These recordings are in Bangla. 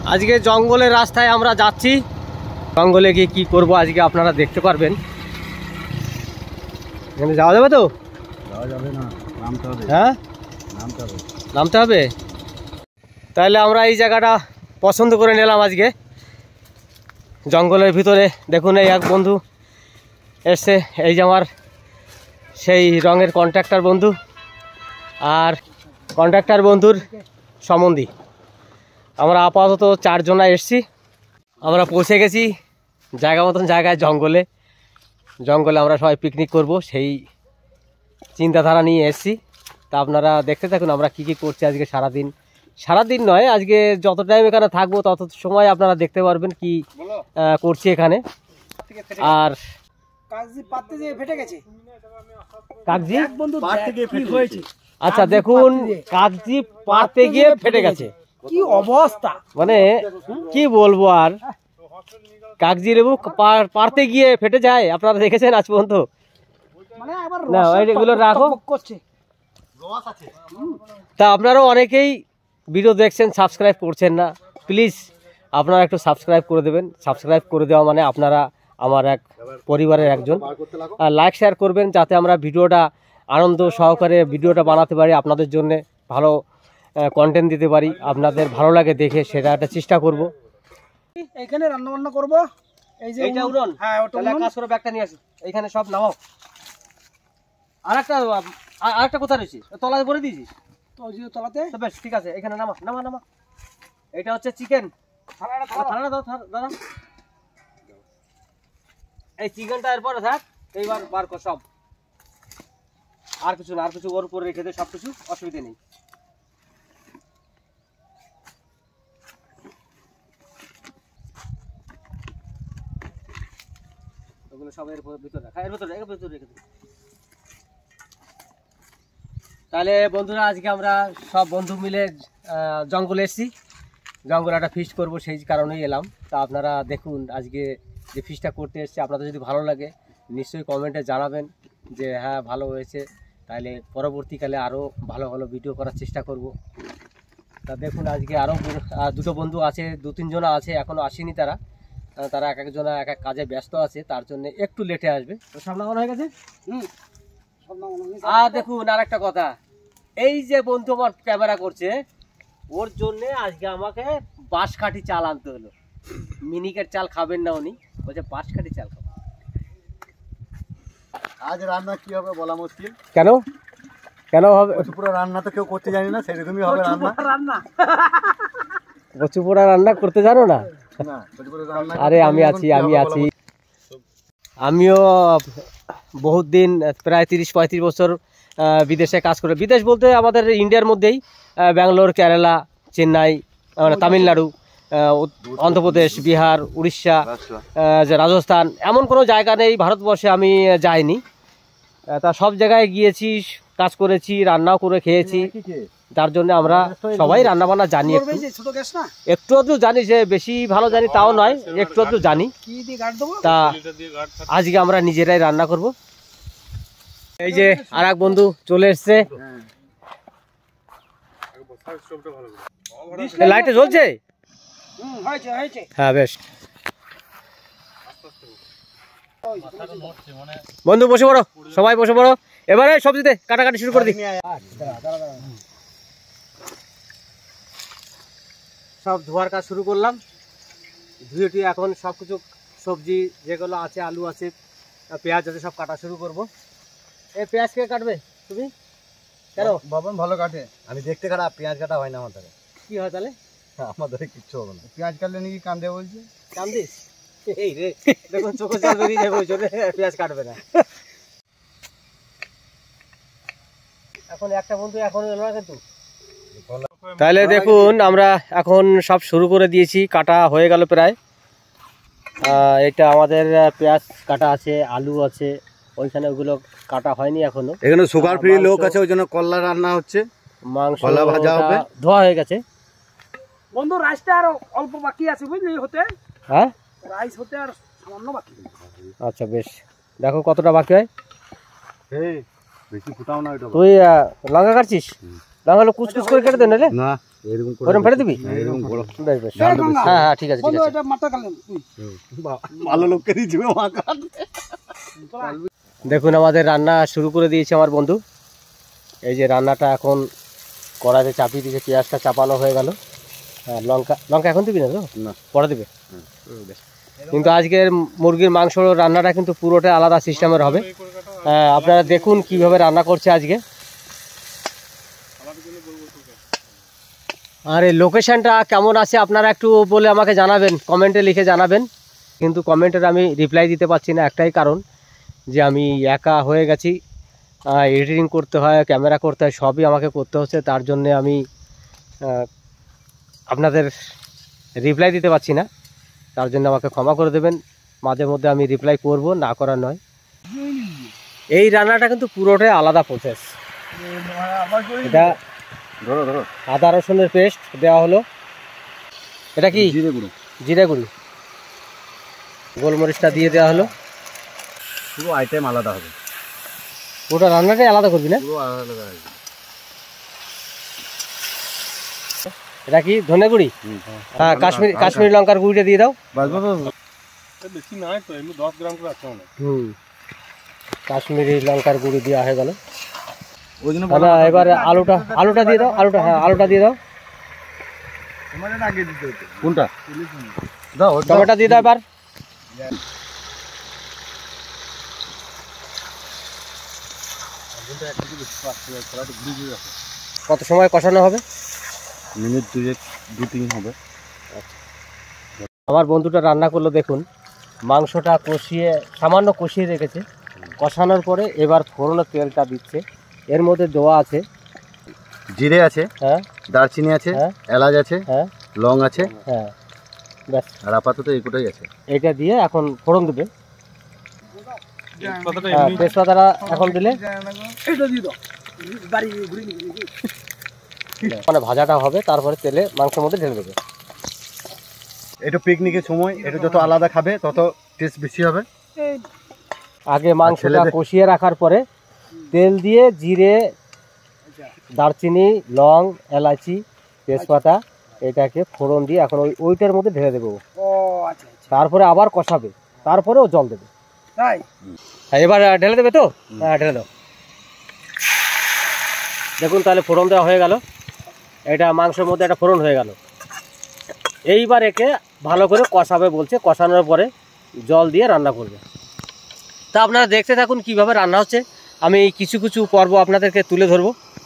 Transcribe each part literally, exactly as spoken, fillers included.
আজকে জঙ্গলের রাস্তায় আমরা যাচ্ছি। জঙ্গলে গিয়ে কী করবো আজকে আপনারা দেখতে পারবেন। এখানে যাওয়া যাবে তো? যাওয়া যাবে না, নামতে হবে। হ্যাঁ, নামতে হবে। নামতে হবে। তাহলে আমরা এই জায়গাটা পছন্দ করে নিলাম আজকে। জঙ্গলের ভিতরে দেখুন এই এক বন্ধু এসছে, এই যে আমার সেই রঙের কন্ট্রাক্টর বন্ধু আর কন্ট্রাক্টর বন্ধুর সম্বন্ধী। আমরা আপাতত চারজনা এসছি। আমরা পৌঁছে গেছি জায়গা মতন জায়গায়, জঙ্গলে। জঙ্গলে আমরা সবাই পিকনিক করব সেই চিন্তাধারা নিয়ে এসছি। তা আপনারা দেখতে থাকুন আমরা কি কি করছি আজকে সারাদিন। সারাদিন নয়, আজকে যত টাইম এখানে থাকবো তত সময় আপনারা দেখতে পারবেন কি করছি এখানে। আর আচ্ছা দেখুন, কাগজি পাড়তে গিয়ে ফেটে গেছে। কি অবস্থা, মানে কি বলবো আর, কাগজি লেবু পাড়তে গিয়ে ফেটে যায়। আপনারা দেখেছেন আজ পর্যন্ত? না এগুলো রাখো। তা আপনারাও অনেকেই ভিডিও দেখছেন, সাবস্ক্রাইব করছেন না। প্লিজ আপনারা একটু সাবস্ক্রাইব করে দেবেন। সাবস্ক্রাইব করে দেওয়া মানে আপনারা আমার এক পরিবারের একজন। আর লাইক শেয়ার করবেন যাতে আমরা ভিডিওটা আনন্দ সহকারে ভিডিওটা বানাতে পারি, আপনাদের জন্য ভালো কন্টেন্ট দিতে পারি, আপনাদের ভালো লাগে দেখে সেটা একটা চেষ্টা করব। এখানে রান্না বান্না করব। এই যে এইটা উড়ন। হ্যাঁ, ওটা কাজ করে ব্যাগটা নিয়ে আসি, এইখানে সব নামাও। আরেকটা আরেকটা কোথায় রয়েছে? তলায় ভরে দিয়েছিস তো ওই যে তলাতে। বেশ ঠিক আছে, এখানে নামা নামা নামা। এটা হচ্ছে চিকেন। থালা দাও দাদা। এই চিকেনটা এরপরে থাক, এইবার বার কর সব। আর কিছু না, আর কিছু ওর উপরে রেখে দে, সব কিছু, অসুবিধা নেই। ওগুলো সব এর ভিতরে রাখা, এর ভিতরে এর ভিতরে রেখে দে। তাহলে বন্ধুরা আজকে আমরা সব বন্ধু মিলে জঙ্গলে এসেছি। জঙ্গলে একটা ফিস্ট করবো, সেই কারণেই এলাম। তা আপনারা দেখুন আজকে যে ফিস্টটা করতে এসেছি, আপনাদের যদি ভালো লাগে নিশ্চয়ই কমেন্টে জানাবেন যে হ্যাঁ ভালো হয়েছে। তাহলে পরবর্তীকালে আরও ভালো ভালো ভিডিও করার চেষ্টা করব। তা দেখুন আজকে আরও দুটো বন্ধু আছে, দু তিনজনা আছে, এখনও আসেনি তারা। তারা এক একজনা এক এক কাজে ব্যস্ত আছে, তার জন্য একটু লেটে আসবে। তো সব নামানো হয়ে গেছে। হুম, আর দেখুন আর একটা কথা, এই যে বন্ধু আমার ক্যামেরা করছে, ওর জন্য আজকে আমাকে বাঁশকাঠি চাল আনতে হলো। মিনিকেট চাল খাবেন না উনি, বলছে বাঁশকাঠি চাল খাবেন। আজ রান্না কি হবে বলা মুশকিল। কেন কেন হবে? পুরো রান্না তো কেউ করতে জানি না, সেরকমই হবে রান্না। রান্না কচু পোড়া রান্না করতে জানো না? আরে আমি আছি, আমি আছি। আমিও বহুত দিন, প্রায় তিরিশ পঁয়ত্রিশ বছর বিদেশে কাজ করে। বিদেশ বলতে আমাদের ইন্ডিয়ার মধ্যেই ব্যাঙ্গালোর, কেরালা, চেন্নাই, মানে তামিলনাড়ু, অন্ধ্রপ্রদেশ, বিহার, উড়িষ্যা, যে রাজস্থান, এমন কোনো জায়গা নেই ভারতবর্ষে আমি যাইনি। তা সব জায়গায় গিয়েছি, কাজ করেছি, রান্নাও করে খেয়েছি। তার জন্য আমরা সবাই রান্না বান্না জানি, একটু একটু আধটু জানি, যে বেশি ভালো জানি তাও নয়, একটু আধটু জানি। তা আজকে আমরা নিজেরাই রান্না করব। এই যে আর এক বন্ধু চলে এসছে। লাইটে জ্বলছে? হ্যাঁ বেশ। বন্ধু বসে পড়ো, সবাই বসে পড়ো। এবারে সবজিতে কাটাকাটি শুরু করে দিই। সব ধোয়ার কাজ শুরু করলাম। ধুয়েটি এখন সব কিছু সবজি যেগুলো আছে, আলু আছে, পেঁয়াজ আছে, সব কাটা শুরু করব। এই পেঁয়াজ কে কাটবে? তুমি? কেন? বাবন ভালো কাটে, আমি দেখতে খারাপ, পেঁয়াজ কাটা হয় না আমার দ্বারা। কি হয় তাহলে? আমাদের কিচ্ছু হবে না। পেঁয়াজ কাটলে নাকি কান্দে বলছে। কান্দিস? এই রে দেখুন চোখে জল বেরিয়ে যাবে, ওই জন্য পেঁয়াজ কাটবে না। এখন একটা বন্ধু এখন এলো না কিন্তু। তাহলে দেখুন আমরা এখন সব শুরু করে দিয়েছি, কাটা হয়ে গেল প্রায়। এটা আমাদের পেঁয়াজ কাটা আছে, আলু আছে, ওইখানে ওগুলো কাটা হয়নি এখনো। এখানে সুগার ফ্রি লোক আছে, ওই জন্য কল্লা রান্না হচ্ছে, মাংস কলা ভাজা হবে, ধোয়া হয়ে গেছে। বন্ধু রাইসটা আর অল্প বাকি আছে বুঝলি, হতে হ্যাঁ রাইস হতে আর সামান্য বাকি। আচ্ছা বেশ, দেখো কতটা বাকি হয়। বেশি ফুটাও না। তুই লঙ্কা কাটছিস? লঙ্কা কুচকুচ করে কেটে দেন। না এরকম করে ওরকম ফেলে দিবি? এরকম বড় বেশ বেশ। এই গঙ্গা, হ্যাঁ হ্যাঁ ঠিক আছে ঠিক বন্ধু আছে। এটা মাথা কাটলেন তুই। ভালো লোককে দিবে মাকা। দেখুন আমাদের রান্না শুরু করে দিয়েছে আমার বন্ধু। এই যে রান্নাটা এখন কড়াইতে চাপিয়ে দিয়েছে, পেঁয়াজটা চাপানো হয়ে গেল। হ্যাঁ লঙ্কা লঙ্কা এখন দিবি না তো? না। পরে দিবে। হুম, বেশ। কিন্তু আজকের মুরগির মাংস রান্নাটা কিন্তু পুরোটা আলাদা সিস্টেমের হবে। হ্যাঁ আপনারা দেখুন কিভাবে রান্না করছে আজকে। আর এই লোকেশনটা কেমন আছে আপনারা একটু বলে আমাকে জানাবেন, কমেন্টে লিখে জানাবেন। কিন্তু কমেন্টের আমি রিপ্লাই দিতে পারছি না, একটাই কারণ যে আমি একা হয়ে গেছি, এডিটিং করতে হয়, ক্যামেরা করতে হয়, সবই আমাকে করতে হচ্ছে। তার জন্যে আমি আহ, আপনাদের রিপ্লাই দিতে পারছি না, তার জন্য আমাকে ক্ষমা করে দেবেন। মাঝে মধ্যে আমি রিপ্লাই করব, না করার নয়। এই রান্নাটা কিন্তু পুরোটাই আলাদা প্রসেস। এটা ধরো ধরো আদা রসুনের পেস্ট দেওয়া হলো। এটা কি জিরে গুঁড়ো, জিরে গুঁড়ি, গোলমরিচটা দিয়ে দেওয়া হলো। পুরো আইটেম আলাদা হবে, পুরো রান্নাটাই আলাদা করবি না? পুরো আলাদা হবে। এটা কি ধনে গুঁড়ি? হ্যাঁ কাশ্মীরি কাশ্মীরি লঙ্কার গুঁড়িটা দিয়ে দাও। বাস বাস বেশি নাই তো, এমনি দশ গ্রাম করে আছে মনে হয়। হুম কাশ্মীরি লঙ্কার গুঁড়ি দেওয়া হয়ে গেল। ওই জন্য না এবার আলুটা আলুটা দিয়ে দাও, আলুটা হ্যাঁ আলুটা দিয়ে দাও। আগে দিতে হতো। কোনটা দাও? টমেটো দিয়ে দাও এবার। কত সময় কষানো হবে? মিনিট দুই দু তিন হবে। আমার বন্ধুটা রান্না করলো দেখুন, মাংসটা কষিয়ে সামান্য কষিয়ে রেখেছে, কষানোর পরে এবার ফোড়নের তেলটা দিচ্ছে। এর মধ্যে দেওয়া আছে জিরে আছে, হ্যাঁ দারচিনি আছে, হ্যাঁ এলাচ আছে, হ্যাঁ লং আছে, হ্যাঁ ব্যাস আর আপাতত এইটাই আছে। এটা দিয়ে এখন ফোড়ন দেবে। তেজপাতাটা হ্যাঁ এমনি তেজপাতাটা এখন দিলে এটা দিয়ে দাও, বাড়ি ঘুরে নিবি নাকি? মানে ভাজাটা হবে, তারপরে তেলে মাংসের মধ্যে ঢেলে দেবে। এটা পিকনিকের সময় এটা যত আলাদা খাবে তত টেস্ট বেশি হবে। এই আগে মাংসটা ছেলেদের- কষিয়ে রাখার পরে তেল দিয়ে জিরে, দারচিনি, লং, এলাচি, তেজপাতা এটাকে ফোড়ন দিয়ে এখন ওই ওইটার মধ্যে ঢেলে দেবো। ও আচ্ছা আচ্ছা, তারপরে আবার কষাবে, তারপরে ও জল দেবে। তাই হ্যাঁ এবার ঢেলে দেবে তো? হ্যাঁ ঢেলে দাও। দেখুন তাহলে ফোড়ন দেওয়া হয়ে গেল, এটা মাংসের মধ্যে একটা ফোড়ন হয়ে গেল। এইবার একে ভালো করে কষাবে বলছে, কষানোর পরে জল দিয়ে রান্না করবে। তা আপনারা দেখতে থাকুন কিভাবে রান্না হচ্ছে, আমি কিছু কিছু পর্ব আপনাদেরকে তুলে ধরবো।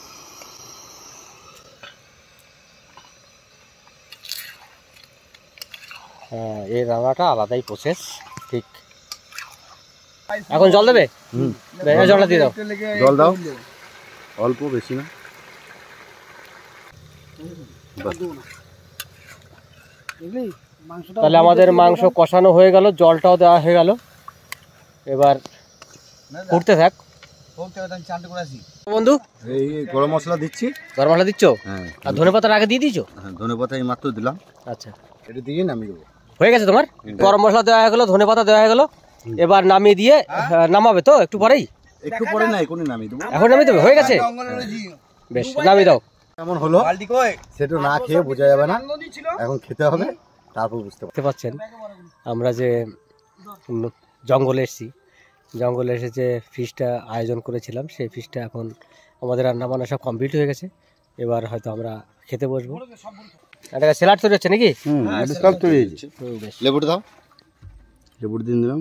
হ্যাঁ এই রান্নাটা আলাদাই প্রসেস, ঠিক। এখন জল দেবে? হুম এই জলটা দিয়ে দাও। জল দাও, অল্প বেশি না। বুঝলি মাংসটা তাহলে আমাদের মাংস কষানো হয়ে গেল, জলটাও দেওয়া হয়ে গেল। এবার ফুটতে থাক বন্ধু। এই গরম মশলা দিচ্ছি। গরম মশলা দিচ্ছ? হ্যাঁ আর ধনে পাতার আগে দিয়ে দিয়েছো? হ্যাঁ ধনে পাতা এই মাত্র দিলাম, আচ্ছা এটা দিয়ে নামিয়ে দেবো। হয়ে গেছে তোমার? গরম মশলা দেওয়া হয়ে গেলো, ধনে পাতা দেওয়া হয়ে গেলো, এবার নামিয়ে দিয়ে আহ, নামাবে তো একটু পরেই? একটু পরে না এখনই নামিয়ে দেবো। এখন নামিয়ে দেবে? হয়ে গেছে, বেশ নামিয়ে দাও। কেমন হলো সেটা না খেয়ে বোঝা যাবে না, এখন খেতে হবে তারপর বুঝতে পারবে। দেখতে পাচ্ছেন আমরা যে উম, জঙ্গলে এসেছি, জঙ্গলে এসে যে ফিশটা আয়োজন করেছিলাম সেই ফিশটা এখন আমাদের রান্না বান্না সব কমপ্লিট হয়ে গেছে। এবার হয়তো আমরা খেতে বসবো। এটা স্যালাড তৈরি হচ্ছে নাকি? হুম এটা সব তৈরি হয়েছে। হুম, বেশ। লেবুটা দাও, লেবুটা দিয়ে দিলাম।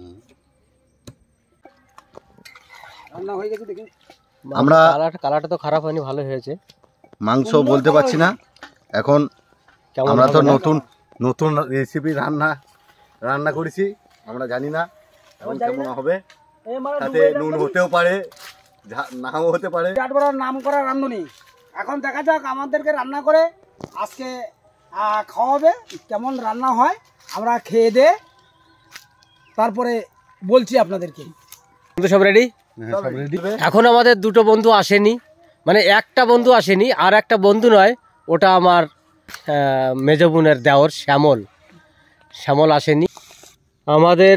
রান্না হয়ে গেছে দেখে আমরা- কালার কালারটা তো খারাপ হয়নি, ভালো হয়েছে। মাংস বলতে পারছি না এখন, কেমন আমরা তো হবে না? নতুন নতুন রেসিপি রান্না রান্না করেছি, আমরা জানি না এখন কেমন হবে। এই মানে তাতে নুন হতেও পারে, ঝা- নাও হতে পারে। বিরাট বড় নাম করা রাঁধুনি। এখন দেখা যাক আমাদেরকে রান্না করে আজকে আহ, খাওয়াবে, কেমন রান্না হয় আমরা খেয়ে দে তারপরে বলছি আপনাদেরকে। বন্ধু সব রেডি? এখন আমাদের দুটো বন্ধু আসেনি, মানে একটা বন্ধু আসেনি, আর একটা বন্ধু নয়, ওটা আমার আহ, মেজ বোনের দেওর শ্যামল। শ্যামল আসেনি। আমাদের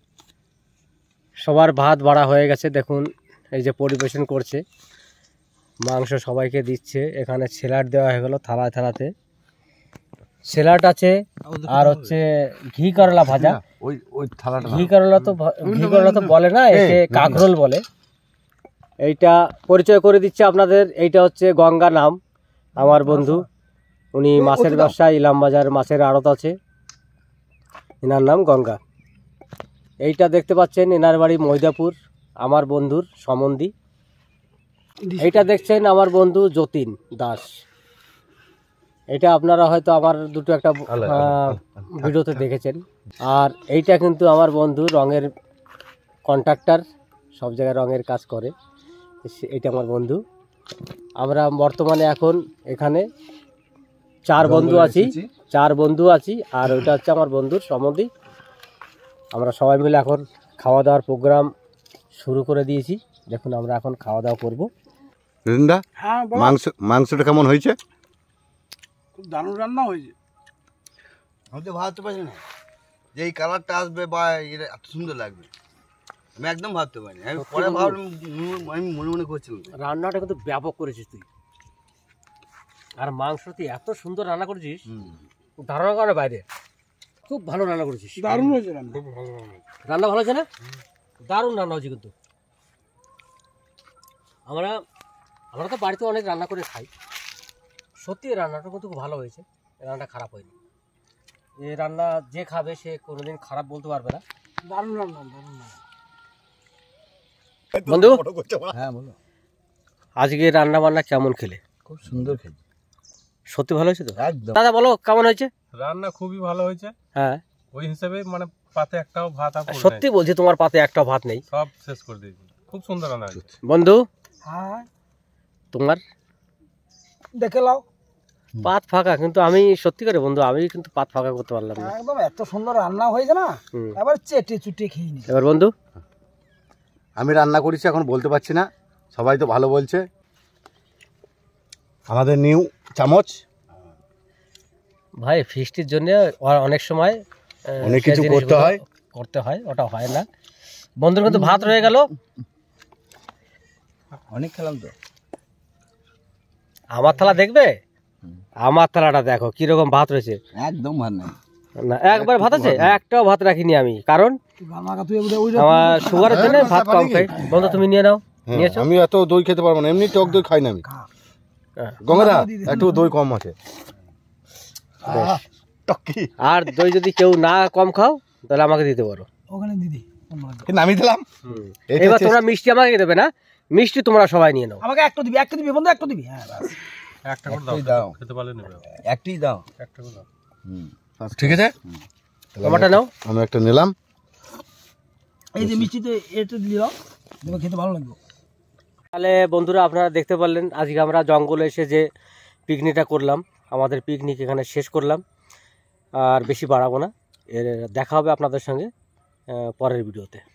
সবার ভাত বাড়া হয়ে গেছে, দেখুন এই যে পরিবেশন করছে। মাংস সবাইকে দিচ্ছে। এখানে স্যালাড দেওয়া হয়ে গেল থালায় থালাতে, স্যালাড আছে আর হচ্ছে ঘি করলা ভাজা। ওই ওই থালাটা ঘি করলা তো ভ- ঘি করলা তো বলে না, একে কাঁকরোল বলে। এইটা পরিচয় করে দিচ্ছে আপনাদের, এইটা হচ্ছে গঙ্গা নাম, আমার বন্ধু। উনি মাছের ব্যবসায়, ইলামবাজার মাছের আড়ত আছে, এনার নাম গঙ্গা। এইটা দেখতে পাচ্ছেন এনার বাড়ি মৈদাপুর, আমার বন্ধুর সম্বন্ধী। এইটা দেখছেন আমার বন্ধু যতীন দাস। এটা আপনারা হয়তো আমার দুটো একটা আহ, ভিডিওতে দেখেছেন। আর এইটা কিন্তু আমার বন্ধু রঙের কন্ট্রাক্টর, সব জায়গায় রঙের কাজ করে। সে- এটা আমার বন্ধু। আমরা বর্তমানে এখন এখানে চার বন্ধু আছি, চার বন্ধু আছি আর ওইটা হচ্ছে আমার বন্ধুর সম্বন্ধী। আমরা সবাই মিলে এখন খাওয়া দাওয়ার প্রোগ্রাম শুরু করে দিয়েছি। দেখুন আমরা এখন খাওয়া দাওয়া করবো। রিন্দা, হ্যাঁ বলো। মাংস মাংসটা কেমন হয়েছে? খুব দারুণ রান্না হয়েছে। আমি তো ভাবতে পারছি না যে এই কালারটা আসবে বা এটা এত সুন্দর লাগবে, আমি একদম ভাবতে পারিনি। আমি পরে ভাবলাম, মনে- আমি মনে মনে করছিলাম রান্নাটা কিন্তু ব্যাপক করেছিস তুই, আর মাংস তুই এত সুন্দর রান্না করেছিস, ধারণা করে বাইরে। খুব ভালো রান্না করেছিস, দারুণ হয়েছে রান্না। রান্না ভালো হয়েছে না? দারুণ রান্না হয়েছে কিন্তু। আমরা আমরা তো বাড়িতে অনেক রান্না করে খাই, সত্যি এই রান্নাটা কিন্তু খুব ভালো হয়েছে, এই রান্নাটা খারাপ হয়নি। এই রান্না যে খাবে সে কোনোদিন খারাপ বলতে পারবে না। দারুণ রান্না, দারুণ রান্না। বন্ধু, হ্যাঁ বলো। আজকে রান্না বান্না কেমন খেলে? খুব সুন্দর খেয়েছি, সত্যি ভালো হয়েছে তো? একদম। দাদা বলো কেমন হয়েছে? রান্না খুবই ভালো হয়েছে। হ্যাঁ ওই হিসেবে মানে পাতে একটাও ভাত আর পড়ে নাই। সত্যি বলছি, তোমার পাতে একটা ভাত নেই। সব শেষ করে দিয়েছি। খুব সুন্দর রান্না হয়েছে। বন্ধু হ্যাঁ তোমার দেখে লাও, পাত ফাঁকা, কিন্তু আমি সত্যি করে বন্ধু আমি কিন্তু পাত ফাঁকা করতে পারলাম না। একদম এত সুন্দর রান্না হয়েছে না, হুম। এবার চেটে চুটে খেয়ে নি। এবার বন্ধু আমি রান্না করেছি, এখন বলতে পারছি না, সবাই তো ভালো বলছে। আমাদের নিউ চামচ, ভাই ফিস্টির জন্য অনেক সময় আহ, অনেক সে কিছু জিনিসগুলো করতে হয়। করতে হয়, ওটা হয় না। বন্ধুর কিন্তু ভাত রয়ে গেল, অনেক খেলাম তো। আমার থালা দেখবে, আমার থালাটা দেখো কিরকম ভাত রয়েছে। একদম ভালো নাই। না একবার ভাত আছে, একটাও ভাত রাখিনি আমি, কারণ গামাকা তুই ওই আমার সুগারের জন্য ভাত কম খাই। বন্ধু তুমি নিয়ে নাও, হ্যাঁ, নিয়েছো? আমি এত দই খেতে পারবো না, এমনি টক দই খাই না আমি। হ্যাঁ। গঙ্গাদা একটু দই কম আছে। টকি আর দই যদি কেউ না কম খাও তাহলে আমাকে দিতে পারো। ওখানে দিদি নামিয়ে দিলাম। এইটা এবার হচ্ছে- তোমরা মিষ্টি আমাকে দেবে না, মিষ্টি তোমরা সবাই নিয়ে নাও। আমাকে একটু দিবি, একটু দিবি বন্ধু, একটু দিবি। হ্যাঁ ব্যাস। একটা করে একটাই দাও, দাও। খেতে পারলে নেবে। একটি দাও। একটা করে দাও। হুম। ঠিক আছে, আমারটা নাও। আমি একটা নিলাম। এই যে মিষ্টিতে একটু দিও, দেখো খেতে ভালো লাগবে। তাহলে বন্ধুরা আপনারা দেখতে পারলেন আজকে আমরা জঙ্গলে এসে যে পিকনিকটা করলাম, আমাদের পিকনিক এখানে শেষ করলাম। আর বেশি বাড়াবো না, এর দেখা হবে আপনাদের সঙ্গে আহ, পরের ভিডিওতে।